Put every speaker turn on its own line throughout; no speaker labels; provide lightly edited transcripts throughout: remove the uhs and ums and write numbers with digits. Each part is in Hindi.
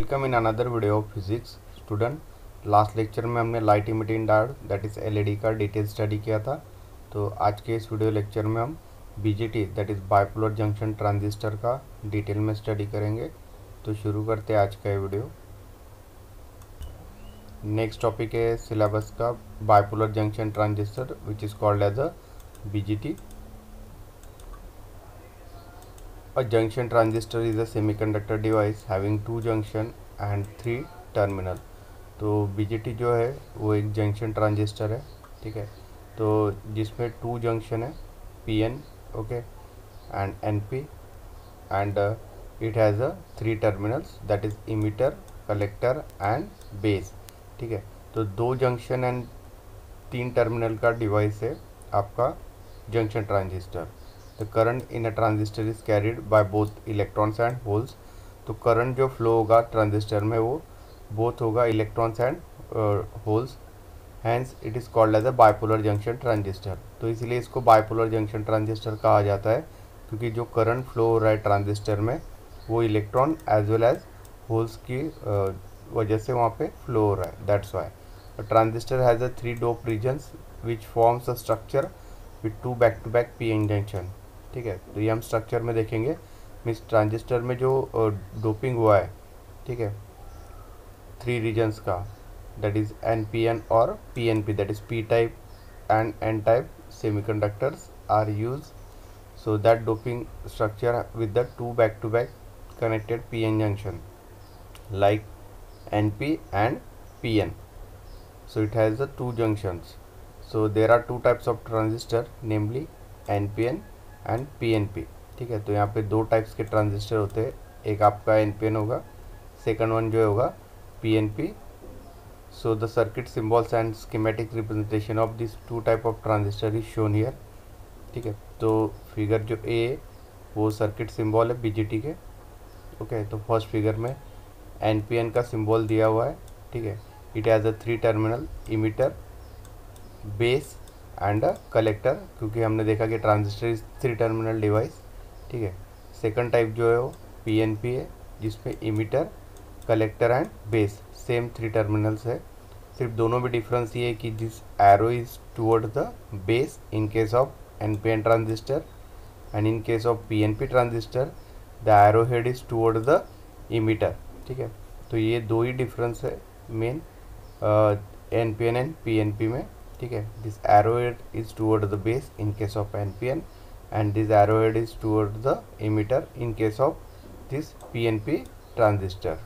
Welcome in another video of physics student. Last lecture में हमने light emitting diode that is LED का डिटेल स्टडी किया था। तो आज के इस वीडियो लेक्चर में हम BJT that is bipolar junction transistor का डिटेल में स्टडी करेंगे। तो शुरू करते हैं आज का ये वीडियो। नेक्स्ट टॉपिक है सिलेबस का bipolar junction transistor which is called as a BJT. A junction transistor is a semiconductor device having two junction and three terminal। तो बीजेटी जो है वो एक जंक्शन ट्रांजिस्टर है, ठीक है। तो जिसमें टू जंक्शन है, P N, okay, and N P, and it has a three terminals that is emitter, collector and base, ठीक है। तो दो जंक्शन एंड तीन टर्मिनल का डिवाइस है आपका junction transistor. The current in a transistor is carried by both electrons and holes. तो करंट जो फ्लो होगा ट्रांजिस्टर में वो बोथ होगा electrons and holes, hence it is called as a bipolar junction transistor. तो इसलिए इसको बाइपोलर जंक्शन ट्रांजिस्टर कहा जाता है क्योंकि जो करंट फ्लो हो रहा है ट्रांजिस्टर में वो electron as well as holes की वजह से वहाँ पे फ्लो हो रहा है, that's why. Transistor has a three dope regions which forms a structure with two back to back P N junction, ठीक है। तो ये हम स्ट्रक्चर में देखेंगे। मीन्स ट्रांजिस्टर में जो डोपिंग हुआ है, ठीक है, थ्री रीजन्स का, that is N P N और P N P, that is P type and N type semiconductors are use so that doping structure with the two back to back connected PN junction like NP and PN. So it has the two junctions. So there are two types of transistor namely NPN and PNP, ठीक है। तो यहाँ पे दो टाइप्स के ट्रांजिस्टर होते हैं, एक आपका NPN होगा, सेकंड वन जो होगा PNP। So the circuit symbols and schematic representation of this two type of transistor is shown here, ठीक है। तो फिगर जो ए वो सर्किट सिम्बॉल है बीजेटी के, ओके। तो फर्स्ट फिगर में एन का सिंबल दिया हुआ है, ठीक है। It has a three terminal emitter, base and a collector, क्योंकि हमने देखा कि transistor is three terminal device, ठीक है। सेकंड टाइप जो है वो पीएनपी है जिसमें emitter, collector and base same three terminals है। सिर्फ दोनों में डिफरेंस ये है कि this arrow is toward the base in case of NPN transistor and in case of PNP transistor the arrow head is toward the emitter, ठीक है। तो ये दो ही डिफरेंस है मेन एनपीएन एंड पीएनपी में, ठीक है। This arrow head is toward the base in case of NPN and this arrow head is toward the emitter in case of this PNP transistor.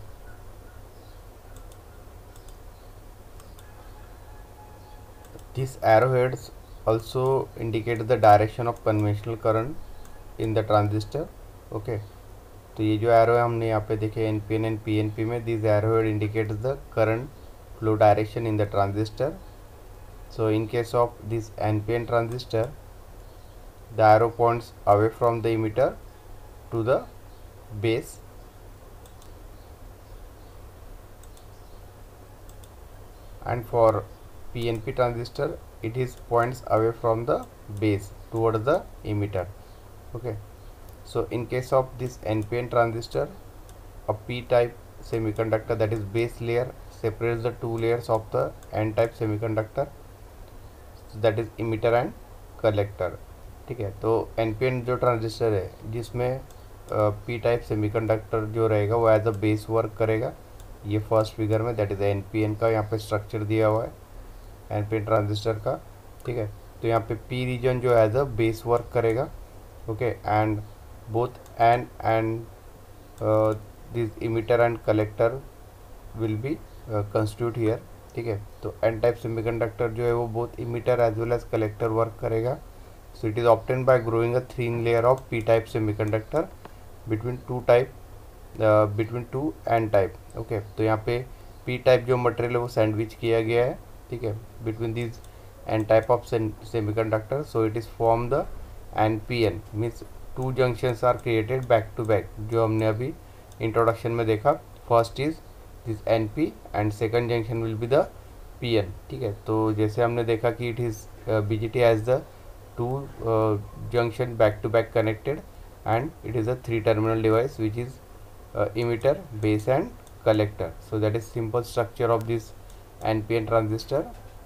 These arrowheads also indicate the direction of conventional current in the transistor, okay। तो ये जो एरो है हमने यहाँ पे देखे एनपीएन एंड पीएनपी में, this arrowhead indicates the current flow direction in the transistor. So in case of this NPN transistor the arrow points away from the emitter to the base, and for PNP transistor it is points away from the base toward the emitter, okay। So in case of this NPN transistor, a P type semiconductor that is base layer separates the two layers of the N type semiconductor that is emitter and collector, ठीक है। तो NPN जो ट्रांजिस्टर है जिसमें P टाइप सेमीकंडक्टर जो रहेगा वो एज अ बेस वर्क करेगा, ये फर्स्ट फिगर में, दैट इज़ एनपीएन का यहाँ पे स्ट्रक्चर दिया हुआ है एनपीएन ट्रांजिस्टर का, ठीक है। तो यहाँ पे पी रीजन जो एज अ बेस वर्क करेगा, okay, and both N and this emitter and collector will be constitute here, ठीक है। तो एन टाइप सेमीकंडक्टर जो है वो both emitter as well as collector work करेगा। So it is obtain by growing a thin layer of P type semiconductor between two N type, okay. तो यहाँ पे पी टाइप जो मटेरियल है वो सैंडविच किया गया है, ठीक है, between this N type of semiconductor. So it is form the N P N, means two junctions are created back to back, जो हमने अभी इंट्रोडक्शन में देखा। First is this N P and second junction will be the P N, ठीक है। तो जैसे हमने देखा कि it is BJT has the two junction back to back connected and it is a three terminal device which is emitter, base and collector. So that is simple structure of this NPN transistor.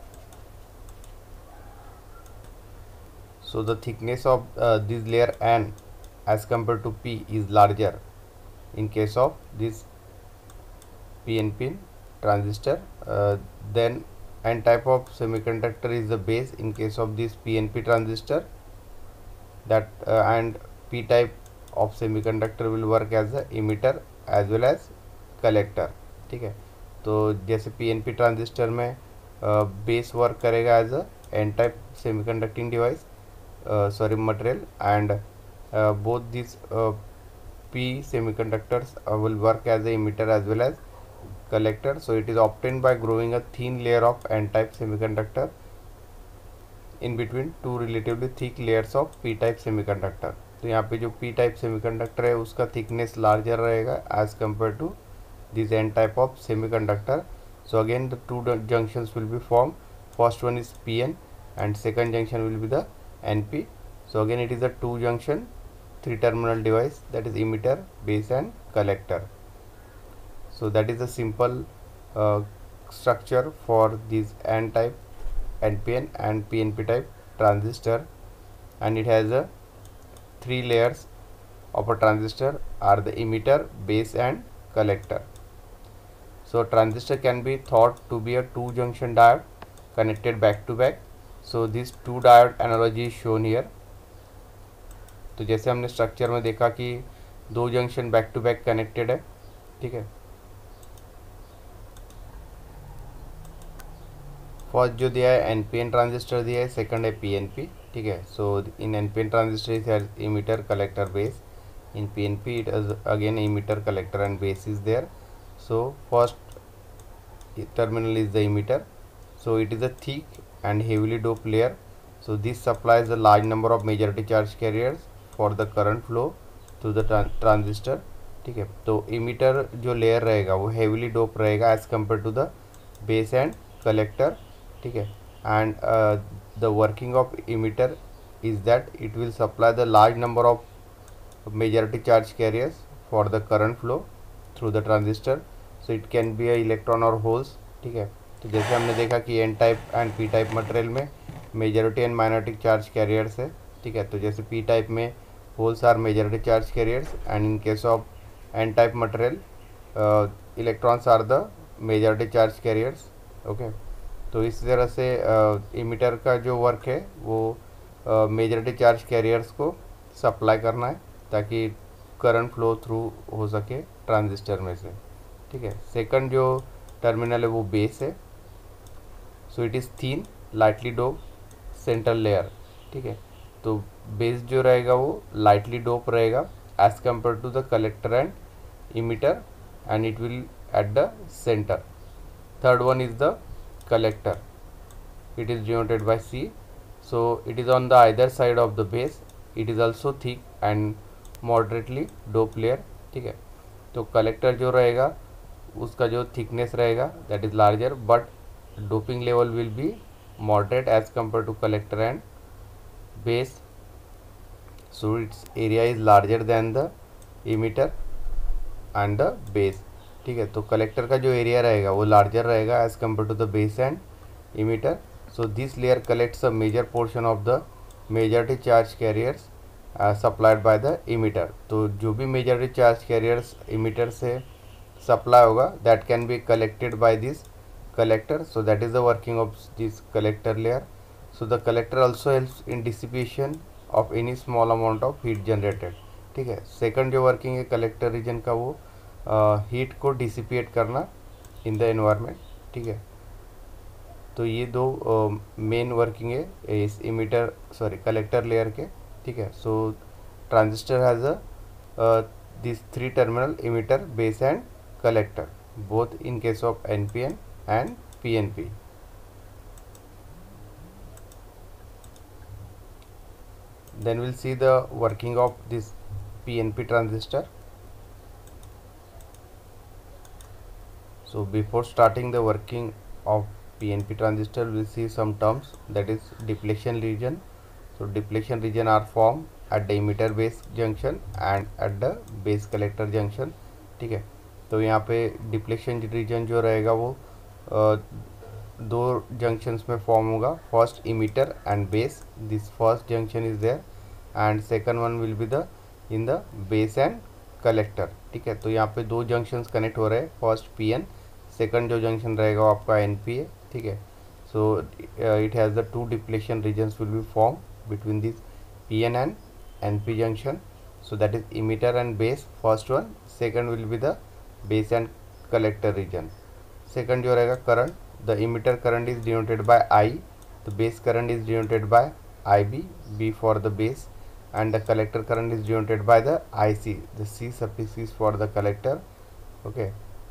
So the thickness of this layer N as compared to P is larger in case of this PNP transistor. Then N type of semiconductor is the base in case of this PNP transistor, that and P type of semiconductor will work as a emitter as well as collector. ठीक है, तो जैसे PNP ट्रांजिस्टर में बेस वर्क करेगा as a N type semiconducting device, sorry, material, and both these P semiconductors will work as a emitter as well as collector. So it is obtained by growing a thin layer of n-type semiconductor in between two relatively thick layers of p-type semiconductor. तो यहाँ पे जो p-type semiconductor है उसका thickness larger रहेगा as compared to this n-type of semiconductor. So again the two junctions will be formed. First one is PN and second junction will be the NP. So again it is a two junction, three terminal device, that is emitter, base and collector. So that is a simple structure for this N type NPN and PNP type transistor, and it has a three layers of a transistor are the emitter, base and collector. So transistor can be thought to be a two junction diode connected back to back. So this two diode analogy is shown here. तो जैसे हमने स्ट्रक्चर में देखा कि दो junction back to back connected है, ठीक है। फर्स्ट जो दिया है एनपीएन ट्रांजिस्टर दिया है, सेकंड है पीएनपी, ठीक है। So in NPN transistor is emitter collector base, in PNP it is again emitter collector and base is there. So first terminal is the emitter, so it is a thick and heavily doped layer. So this supplies a large number of majority charge carriers for the current flow through the transistor, ठीक है। तो emitter जो layer रहेगा वो heavily doped रहेगा as compared to the base and collector, ठीक है। and the working of emitter is that it will supply the large number of majority charge carriers for the current flow through the transistor. So it can be a electron or holes, ठीक है। तो जैसे हमने देखा कि N type and P type material में majority and minority charge carriers है, ठीक है। तो जैसे पी टाइप में holes are majority charge carriers and in case of N type material electrons are the majority charge carriers, okay. तो इस तरह से इमीटर का जो वर्क है वो मेजॉरिटी चार्ज कैरियर्स को सप्लाई करना है ताकि करंट फ्लो थ्रू हो सके ट्रांजिस्टर में से, ठीक है। सेकंड जो टर्मिनल है वो बेस है, so it is thin lightly dope central layer, ठीक है। तो बेस जो रहेगा वो लाइटली डोप रहेगा as compare to the collector and emitter and it will at the center. Third one is the collector, it is denoted by C. So it is on the either side of the base, it is also thick and moderately doped layer, ठीक है। तो कलेक्टर जो रहेगा उसका जो थिकनेस रहेगा that is larger but doping level will be moderate as compare to collector and base. So its area is larger than the emitter and the base, ठीक है। तो कलेक्टर का जो एरिया रहेगा वो लार्जर रहेगा as compare to the base and emitter. So this layer collects a major portion of the majority charge carriers supplied by the emitter. तो जो भी मेजॉरिटी चार्ज कैरियर्स इमीटर से सप्लाई होगा that can be collected by this collector. So that is the working of this collector layer. So the collector also helps in dissipation of any small amount of heat generated, ठीक है। सेकंड जो वर्किंग है कलेक्टर रीजन का वो हीट को डिसिपेट करना इन द एनवायरनमेंट, ठीक है। तो ये दो मेन वर्किंग है इस इमीटर कलेक्टर लेयर के, ठीक है। So transistor has a this three terminal emitter base and collector both in case of NPN and PNP. Then we'll see the working of this PNP transistor. So before starting the working of PNP transistor we'll see some terms, that is depletion region. So depletion region are formed at the emitter base junction and at the base collector junction, ठीक है। तो यहाँ पे डिप्लेशन रीजन जो रहेगा वो दो जंक्शंस में फॉर्म होगा, first emitter and base, this first junction is there and second one will be the in the base and collector. ठीक है, तो यहाँ पे दो जंक्शंस कनेक्ट हो रहे हैं, फर्स्ट पी एन, सेकंड जो जंक्शन रहेगा वो आपका एन पी है। ठीक है, so it has the two depletion regions will be form between this P N and N P junction, so that is emitter and base first one, second will be the base and collector region। second जो रहेगा current, the emitter current is denoted by I, the base current is denoted by IB, B for the base, and the collector current is denoted by the IC, the C suffix is for the collector। okay,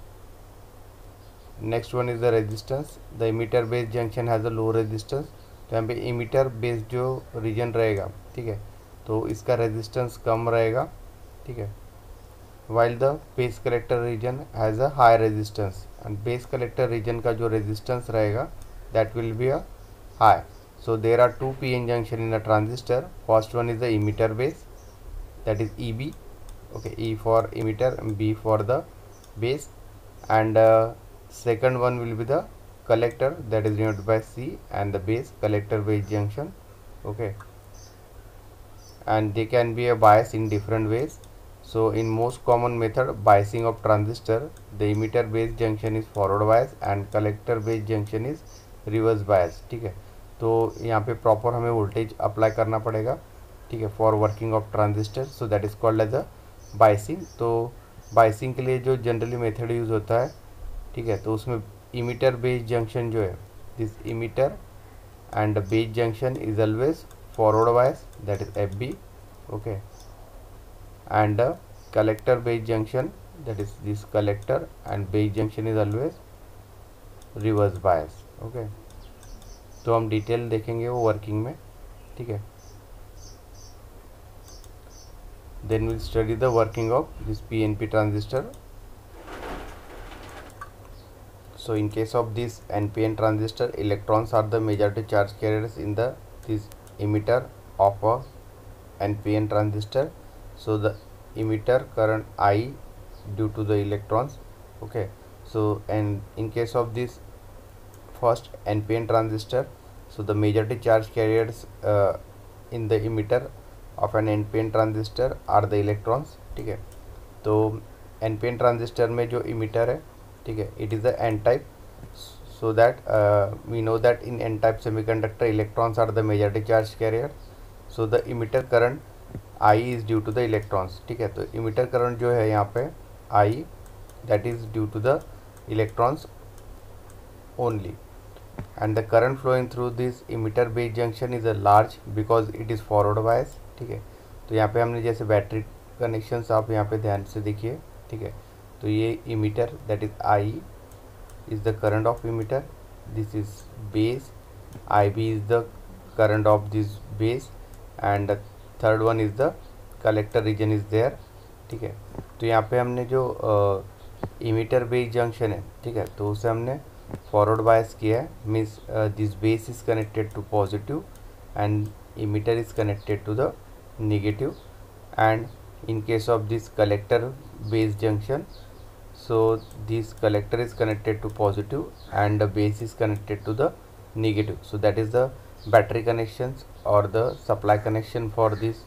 next one is the resistance, the emitter base junction has a low resistance, तो यहाँ पे emitter base जो region रहेगा, ठीक है, तो इसका रेजिस्टेंस कम रहेगा। ठीक है, while the base collector region has a high resistance, and base collector region का जो रेजिस्टेंस रहेगा that will be a high. So there are two P N junction in a transistor, first one is the emitter base that is E B, okay, E for emitter, B for the base, and second one will be the collector that is denoted by C and the base collector base junction। okay, and they can be a bias in different ways। so in most common method biasing of transistor, the emitter base junction is forward bias and collector base junction is reverse bias। ठीक है, तो यहाँ पे प्रॉपर हमें वोल्टेज अप्लाई करना पड़ेगा, ठीक है, for working of transistor, so that is called as a biasing. तो बाइसिंग के लिए जो जनरली मेथड यूज़ होता है, ठीक है, तो उसमें इमीटर बेस जंक्शन जो है, this emitter and the base junction is always forward bias, that is FB, okay, and the collector base junction, that is this collector and base junction is always reverse bias। okay, तो हम डिटेल देखेंगे वो वर्किंग में। ठीक है, then we'll study the working of this PNP transistor। so in case of this NPN transistor, electrons are the majority charge carriers in the this emitter of a NPN transistor, so the emitter current I due to the electrons। okay, so and in case of this first NPN transistor, so the majority charge carriers in the emitter of an NPN transistor are the electrons। ठीक है, तो NPN transistor में जो emitter है, ठीक है, it is the n type, so that we know that in n type semiconductor electrons are the majority charge carrier, so the emitter current I is due to the electrons। ठीक है, तो emitter current जो है यहाँ पे I, that is due to the electrons only, and the current flowing through this emitter base junction is a large because it is forward bias। ठीक है, तो यहाँ पे हमने जैसे बैटरी कनेक्शंस आप यहाँ पे ध्यान से देखिए। ठीक है, तो ये emitter that is I is the current of emitter, this is base, IB is the current of this base, and the third one is the collector region is there। ठीक है, तो यहाँ पे हमने जो इमीटर बेस जंक्शन है, ठीक है, तो उसे हमने फॉरवर्ड बायस किया है, means this base is connected to positive and emitter is connected to the negative, and in case of this collector base junction, so this collector is connected to positive and the base is connected to the negative, so that is the battery connections or the supply connection for this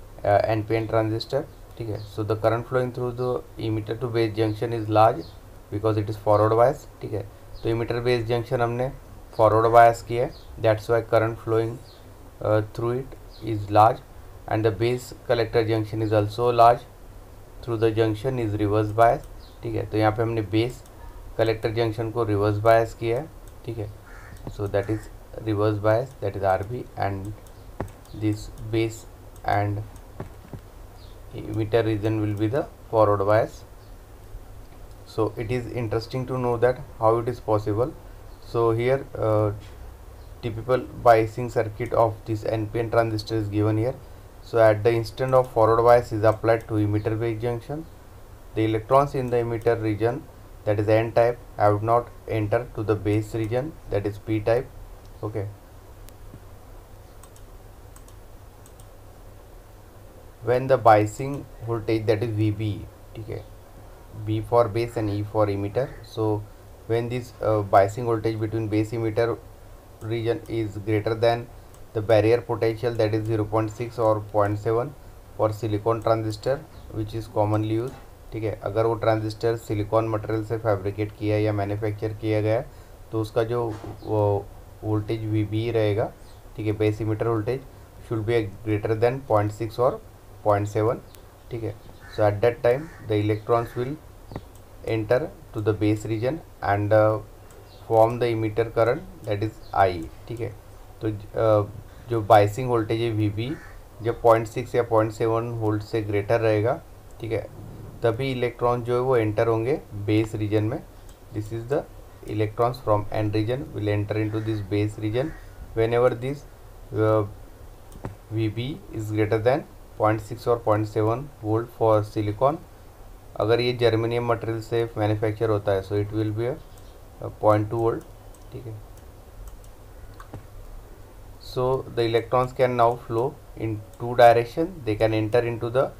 NPN transistor। ठीक है, so the current flowing through the emitter to base junction is large because it is forward bias। ठीक है, तो emitter base junction हमने forward bias किया है, that's why current flowing through it is large, and the base collector junction is also large, through the junction is reverse bias। ठीक है, तो यहाँ पे हमने बेस कलेक्टर जंक्शन को रिवर्स बायस किया है। ठीक है, so that is reverse bias, that is RB, and this base and emitter region will be the forward bias। so it is interesting to know that how it is possible। so here typical biasing circuit of this NPN transistor is given here। so at the instant of forward bias is applied to emitter base junction, the electrons in the emitter region, that is n type, have not entered to the base region, that is p type। okay, when the biasing voltage, that is VB, ठीक है, B for base and E for emitter. So when this biasing voltage between base emitter region is greater than the barrier potential, that is 0.6 or 0.7 for silicon transistor which is commonly use, ठीक है। अगर वो ट्रांजिस्टर सिलिकॉन मटेरियल से फैब्रिकेट किया या मैन्युफैक्चर किया गया तो उसका जो वोल्टेज VB रहेगा, ठीक है, base emitter voltage should be greater than 0.6 और 0.7, ठीक है। So at that time the electrons will enter to the base region and form the emitter current that is I, ठीक है। तो जो बाइसिंग वोल्टेज है VB जब 0.6 या 0.7 वोल्ट से ग्रेटर रहेगा, ठीक है, तभी इलेक्ट्रॉन जो है वो एंटर होंगे बेस रीजन में। This is the electrons from n region will enter into this base region whenever this VB is greater than 0.6 or 0.7 volt for silicon। अगर ये जर्मेनियम मटेरियल से मैन्युफैक्चर होता है so it will be 0.2 volt, ठीक है। So the electrons can now flow in two direction, they can enter into the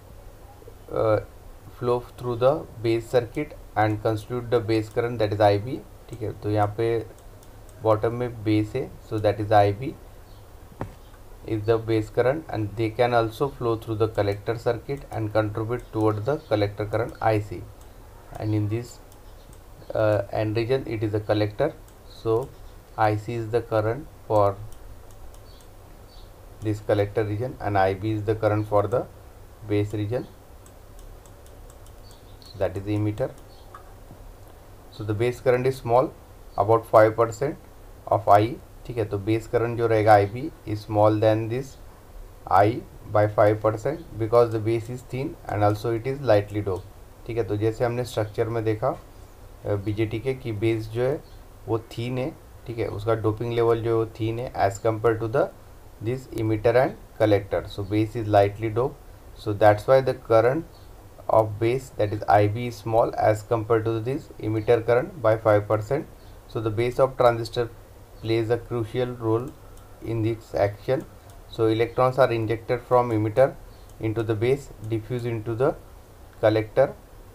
flow through the base circuit and constitute the base current that is IB, ठीक है। तो यहाँ पे बॉटम में बेस है, so that is IB is the base current and they can also flow through the collector circuit and contribute towards the collector current IC, and in this N region it is a collector, so IC is the current for this collector region and IB is the current for the base region, that is the emitter। So the base current is small, about 5% of I, ठीक है। तो बेस करंट जो रहेगा IB is small than this I by 5% because the base is thin and also it is lightly dope, ठीक है। तो जैसे हमने स्ट्रक्चर में देखा BJT के कि बेस जो है वो थीन है, ठीक है, उसका डोपिंग लेवल जो है वो थीन है as compare to the this emitter and collector. So base is lightly dope, so that's why the current of base that is IB is small as compared to this emitter current by 5%. So the base of transistor plays a crucial role in this action. So electrons are injected from emitter into the base, diffuse into the collector,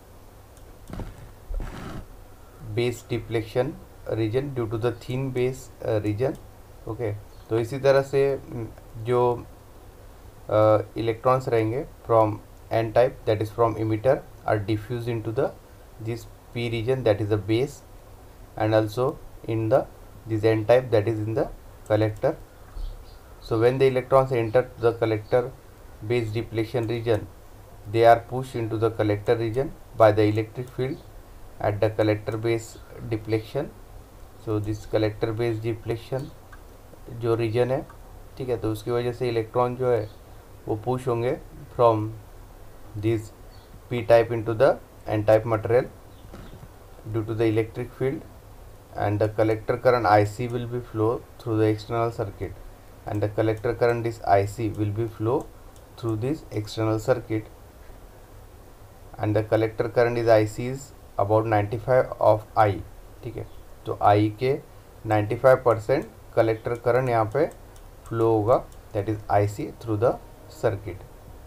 base deflection region due to the thin base region, okay। तो इसी तरह से जो इलेक्ट्रॉन्स रहेंगे from N type that is from emitter are diffused into the this P region that is the base and also in the this N type that is in the collector। So when the electrons enter the collector base depletion region, they are pushed into the collector region by the electric field at the collector base depletion। So this collector base depletion जो region है, ठीक है, तो उसकी वजह से इलेक्ट्रॉन जो है वो पुश होंगे from this P type into the N type material due to the electric field, and the collector current IC will be flow through the external circuit, and the collector current is IC will be flow through this external circuit, and the collector current is IC is about 95 of I, ठीक है। तो I के 95% कलेक्टर करंट यहाँ पे फ्लो होगा, that is IC through the circuit.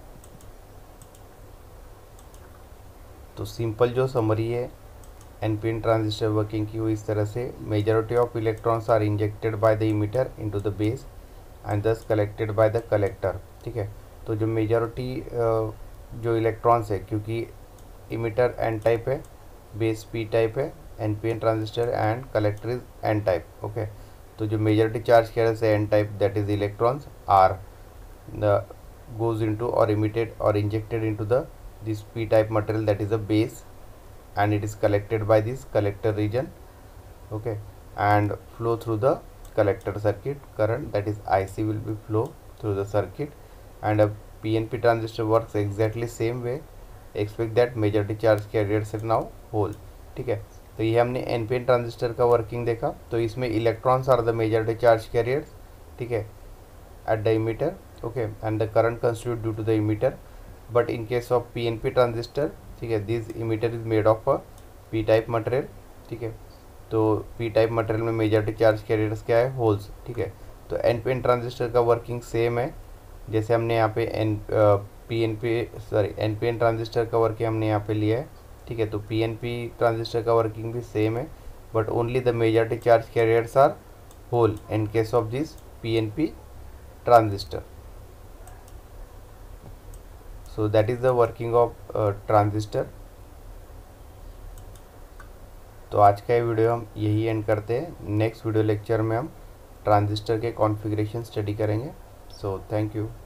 तो सिंपल जो समरी है NPN ट्रांजिस्टर वर्किंग की वो इस तरह से, majority of electrons are injected by the emitter into the base and thus collected by the collector, ठीक है। तो जो मेजॉरिटी जो इलेक्ट्रॉन्स है, क्योंकि इमीटर N टाइप है, बेस P टाइप है, NPN transistor and collector is N type, okay. तो जो मेजॉरिटी चार्ज कैरियर्स है N type, that is electrons are goes into or emitted or injected into the this P type material that is a base, and it is collected by this collector region, okay, and flow through the collector circuit current that is IC will be flow through the circuit, and a PNP transistor works exactly same way, expect that majority charge carriers are now whole, ठीक है। तो ये हमने NPN ट्रांजिस्टर का वर्किंग देखा। तो इसमें electrons are the majority charge carriers, ठीक है, at the emitter, okay, and the current constituted due to the emitter, but in case of PNP transistor, ठीक है, this emitter is made of a P type material, ठीक है। तो P टाइप मटेरियल में मेजॉरिटी चार्ज कैरियर्स क्या है, होल्स, ठीक है। तो NPN ट्रांजिस्टर का वर्किंग सेम है, जैसे हमने यहाँ पे NPN ट्रांजिस्टर का वर्किंग हमने यहाँ पे लिया है, ठीक है। तो पीएनपी ट्रांजिस्टर का वर्किंग भी सेम है, but only the majority charge carriers are hole in case of this PNP transistor. So that is the working of transistor. तो आज का ये वीडियो हम यही एंड करते हैं। नेक्स्ट वीडियो लेक्चर में हम ट्रांजिस्टर के कॉन्फ़िगरेशन स्टडी करेंगे। So thank you.